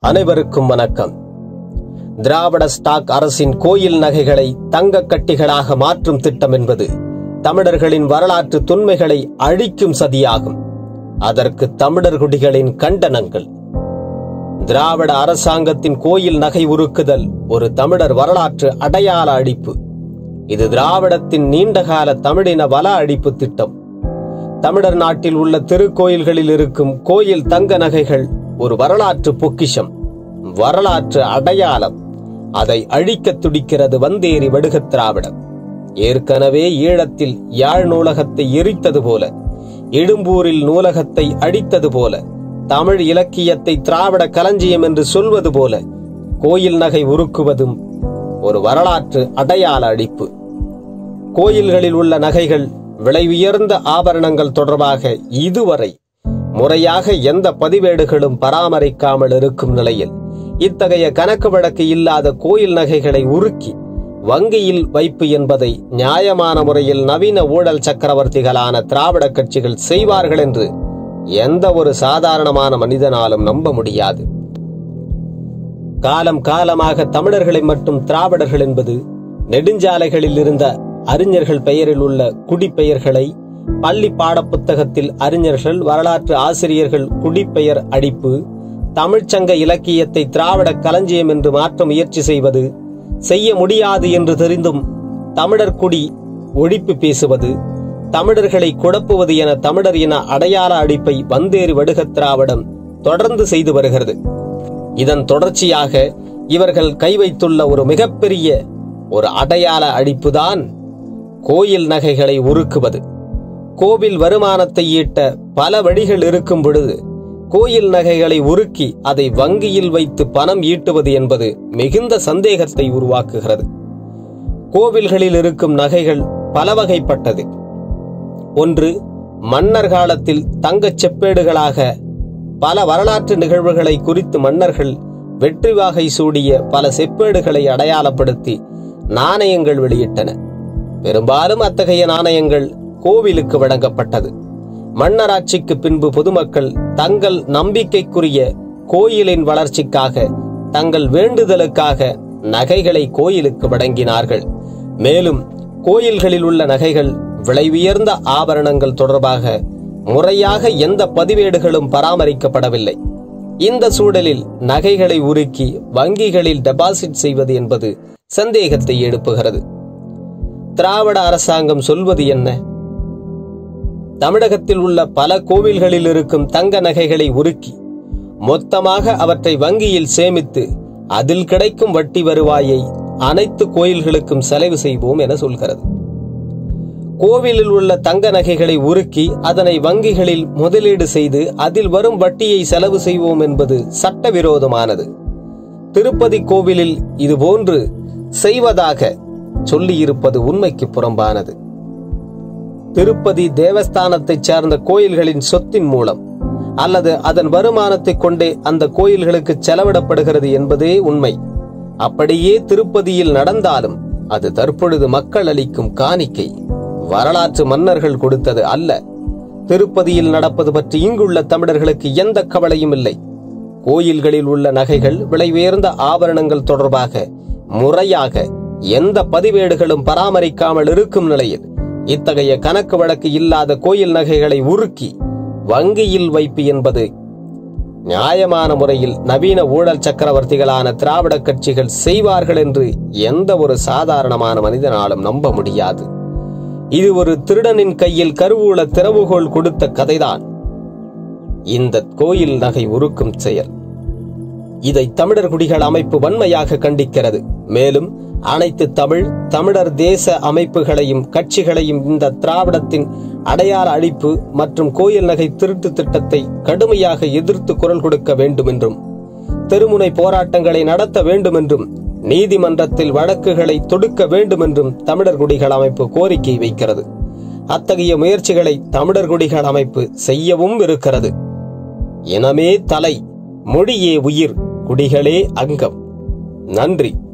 அனைவருக்கும் வணக்கம். திராவிட ஸ்டாக் அரசின் கோயில் நகைகளை தங்க கட்டிகளாக மாற்றும் திட்டம் என்பது தமிழர்களின் வரலாற்று தொன்மைகளை அழிக்கும் சதியாகும். அதற்கு தமிழர் குடிகளின் கண்டனங்கள். திராவிட அரசாங்கத்தின் கோயில் நகை உருக்குதல் ஒரு தமிழர் வரலாற்று அடையாள அழிப்பு. இது திராவிடத்தின் நீண்டகால தமிழின வள அழிப்பு திட்டம். தமிழர் நாட்டில் உள்ள திருக்கோயில்களில் இருக்கும் கோயில் தங்க நகைகள் ஒரு வரலாற்று பொக்கிஷம், வரலாற்று அடையாளம். அதை அழிக்க துடிக்கிறது வந்தேறி வடுக திராவிடம். ஏற்கனவே ஈழத்தில் யாழ் நூலகத்தை எரித்தது போல, இடும்பூரில் நூலகத்தை அடித்தது போல, தமிழ் இலக்கியத்தை திராவிட களஞ்சியம் என்று சொல்வது போல கோயில் நகை உருக்குவதும் ஒரு வரலாற்று அடையாள அழிப்பு. கோயில்களில் உள்ள நகைகள், விலை உயர்ந்த ஆபரணங்கள் தொடர்பாக இதுவரை முறையாக எந்த பதிவேடுகளும் பராமரிக்காமல் இருக்கும் நிலையில் இத்தகைய கணக்கு வழக்கு இல்லாத கோயில் நகைகளை உருக்கி வங்கியில் வைப்பு என்பதை நியாயமான முறையில் நவீன ஊழல் சக்கரவர்த்திகளான திராவிட கட்சிகள் செய்வார்கள் என்று எந்த ஒரு சாதாரணமான மனிதனாலும் நம்ப முடியாது. காலம் காலமாக தமிழர்களை மட்டும் திராவிடர்கள் என்பது நெடுஞ்சாலைகளில் இருந்த அறிஞர்கள் பெயரில் உள்ள குடிப்பெயர்களை பள்ளி பாட புத்தகத்தில் அறிஞர்கள், வரலாற்று ஆசிரியர்கள் குடிப்பெயர் அடிப்பு, தமிழ்ச்சங்க இலக்கியத்தை திராவிட களஞ்சியம் என்று மாற்ற முயற்சி செய்வது, செய்ய முடியாது என்று தெரிந்தும் தமிழர் குடி ஒழிப்பு பேசுவது, தமிழர்களை குழப்புவது என தமிழர் இன அடையாள அழிப்பை வந்தேறி வடுக திராவிடம் தொடர்ந்து செய்து வருகிறது. இதன் தொடர்ச்சியாக இவர்கள் கை வைத்துள்ள ஒரு மிகப்பெரிய ஒரு அடையாள அழிப்புதான் கோயில் நகைகளை உருக்குவது. கோவில் வருமானத்தை ஈட்ட பல வழிகள் இருக்கும் பொழுது கோயில் நகைகளை உருக்கி அதை வங்கியில் வைத்து பணம் ஈட்டுவது என்பது மிகுந்த சந்தேகத்தை உருவாக்குகிறது. கோவில்களில் இருக்கும் நகைகள் பல வகைப்பட்டது. ஒன்று, மன்னர் காலத்தில் தங்கச் செப்பேடுகளாக பல வரலாற்று நிகழ்வுகளை குறித்து மன்னர்கள் வெற்றி வாகை சூடிய பல செப்பேடுகளை அடையாளப்படுத்தி நாணயங்கள் வெளியிட்டன. பெரும்பாலும் அத்தகைய நாணயங்கள் கோவிலுக்கு வழங்கப்பட்டது. மன்னராட்சிக்கு பின்பு பொதுமக்கள் தங்கள் நம்பிக்கைக்குரிய கோயிலின் வளர்ச்சிக்காக, தங்கள் வேண்டுதலுக்காக நகைகளை கோயிலுக்கு வழங்கினார்கள். மேலும் கோயில்களில் உள்ள நகைகள், விலை உயர்ந்த ஆபரணங்கள் தொடர்பாக முறையாக எந்த பதிவேடுகளும் பராமரிக்கப்படவில்லை. இந்த சூழலில் நகைகளை உருக்கி வங்கிகளில் டெபாசிட் செய்வது என்பது சந்தேகத்தை எழுப்புகிறது. திராவிட அரசாங்கம் சொல்வது என்ன? தமிழகத்தில் உள்ள பல கோவில்களில் இருக்கும் தங்க நகைகளை உருக்கி மொத்தமாக அவற்றை வங்கியில் சேமித்து அதில் கிடைக்கும் வட்டி வருவாயை அனைத்து கோயில்களுக்கும் செலவு செய்வோம் என சொல்கிறது. கோவிலில் உள்ள தங்க நகைகளை உருக்கி அதனை வங்கிகளில் முதலீடு செய்து அதில் வரும் வட்டியை செலவு செய்வோம் என்பது சட்டவிரோதமானது. திருப்பதி கோவிலில் இதுபோன்று செய்வதாக சொல்லியிருப்பது உண்மைக்கு புறம்பானது. திருப்பதி தேவஸ்தானத்தைச் சேர்ந்த கோயில்களின் சொத்தின் மூலம் அல்லது அதன் வருமானத்தை கொண்டே அந்த கோயில்களுக்கு செலவிடப்படுகிறது என்பதே உண்மை. அப்படியே திருப்பதியில் நடந்தாலும் அது தற்பொழுது மக்கள் அளிக்கும் காணிக்கை, வரலாற்று மன்னர்கள் கொடுத்தது அல்ல. திருப்பதியில் நடப்பது பற்றி இங்குள்ள தமிழர்களுக்கு எந்த கவலையும் இல்லை. கோயில்களில் உள்ள நகைகள், விலை உயர்ந்த ஆபரணங்கள் தொடர்பாக முறையாக எந்த பதிவேடுகளும் பராமரிக்காமல் இருக்கும் நிலையில் இத்தகைய கணக்கு வழக்கு இல்லாத கோயில் நகைகளை உருக்கி வங்கியில் வைப்பு என்பது நியாயமான முறையில் நவீன ஊழல் சக்கரவர்த்திகளான திராவிட கட்சிகள் செய்வார்கள் என்று எந்த ஒரு சாதாரணமான மனிதனாலும் நம்ப முடியாது. இது ஒரு திருடனின் கையில் கருவூல திறவுகோல் கொடுத்த கதைதான் இந்த கோயில் நகை உருக்கும் செயல். இதை தமிழர் குடிகள் அமைப்பு வன்மையாக கண்டிக்கிறது. மேலும் அனைத்து தமிழர் தேச அமைப்புகளையும் கட்சிகளையும் இந்த திராவிடத்தின் அடையாள அழிப்பு மற்றும் கோயில் நகை திருட்டு திட்டத்தை கடுமையாக எதிர்த்து குரல் கொடுக்க வேண்டும் என்றும், தெருமுனை போராட்டங்களை நடத்த வேண்டும் என்றும், நீதிமன்றத்தில் வழக்குகளை தொடுக்க வேண்டும் என்றும் தமிழர் குடிகள் அமைப்பு கோரிக்கை வைக்கிறது. அத்தகைய முயற்சிகளை தமிழர் குடிகள் அமைப்பு செய்யவும் இருக்கிறது. இனமே தலை, மொழியே உயிர், குடிகளே அங்கம். நன்றி.